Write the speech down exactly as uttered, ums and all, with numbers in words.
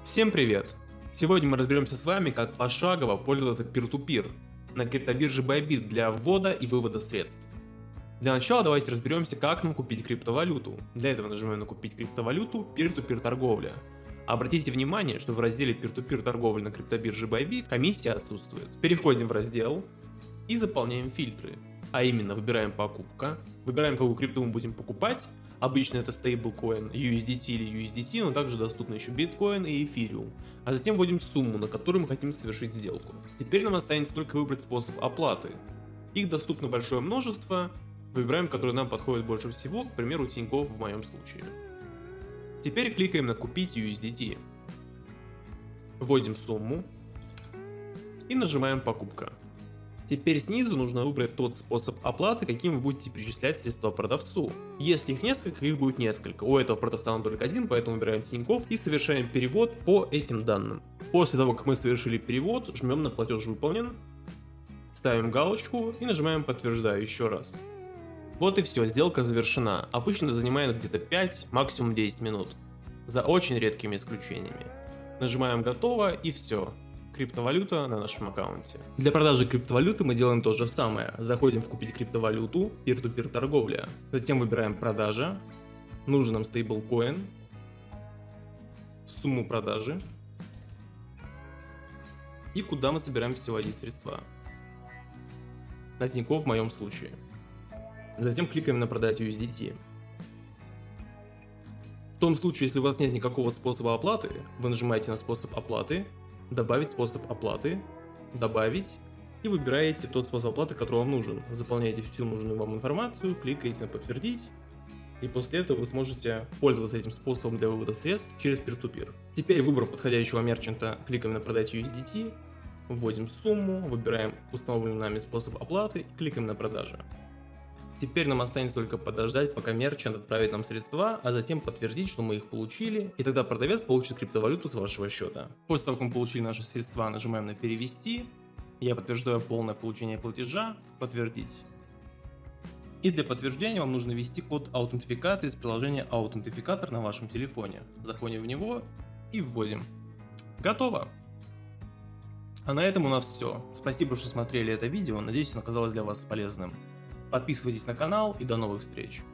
Всем привет! Сегодня мы разберемся с вами, как пошагово пользоваться пир-ту-пир на криптобирже Bybit для ввода и вывода средств. Для начала давайте разберемся, как нам купить криптовалюту. Для этого нажимаем на «Купить криптовалюту», «Пир-ту-пир торговля». Обратите внимание, что в разделе «Пир-ту-пир торговля» на криптобирже Bybit комиссия отсутствует. Переходим в раздел и заполняем фильтры. А именно, выбираем «Покупка», выбираем, какую крипту мы будем покупать. Обычно это стейблкоин ю эс ди ти или ю эс ди си, но также доступны еще биткоин и эфириум. А затем вводим сумму, на которую мы хотим совершить сделку. Теперь нам останется только выбрать способ оплаты. Их доступно большое множество. Выбираем, который нам подходит больше всего, к примеру, Тинькофф в моем случае. Теперь кликаем на «Купить ю эс ди ти». Вводим сумму и нажимаем «Покупка». Теперь снизу нужно выбрать тот способ оплаты, каким вы будете перечислять средства продавцу. Если их несколько, их будет несколько. У этого продавца он только один, поэтому выбираем Тинькофф и совершаем перевод по этим данным. После того, как мы совершили перевод, жмем на «Платеж выполнен», ставим галочку и нажимаем «Подтверждаю» еще раз. Вот и все, сделка завершена. Обычно это занимает где-то пять, максимум десять минут. За очень редкими исключениями. Нажимаем «Готово» и все. Криптовалюта на нашем аккаунте. Для продажи криптовалюты мы делаем то же самое. Заходим в «Купить криптовалюту», «Пир-ту-пир торговля». Затем выбираем «Продажа», нужен нам стейблкоин, сумму продажи и куда мы собираемся вводить средства. На Тинькофф в моем случае. Затем кликаем на «Продать ю эс ди ти». В том случае, если у вас нет никакого способа оплаты, вы нажимаете на «Способ оплаты», «Добавить способ оплаты», «Добавить» и выбираете тот способ оплаты, который вам нужен. Заполняете всю нужную вам информацию, кликаете на «Подтвердить», и после этого вы сможете пользоваться этим способом для вывода средств через пир-ту-пир. Теперь, выбрав подходящего мерчанта, кликаем на «Продать ю эс ди ти», вводим сумму, выбираем установленный нами способ оплаты и кликаем на «Продажа». Теперь нам останется только подождать, пока мерчант отправит нам средства, а затем подтвердить, что мы их получили, и тогда продавец получит криптовалюту с вашего счета. После того, как мы получили наши средства, нажимаем на «Перевести», я подтверждаю полное получение платежа, «Подтвердить». И для подтверждения вам нужно ввести код аутентификации из приложения Аутентификатор на вашем телефоне. Заходим в него и вводим. Готово! А на этом у нас все. Спасибо, что смотрели это видео, надеюсь, оно оказалось для вас полезным. Подписывайтесь на канал и до новых встреч.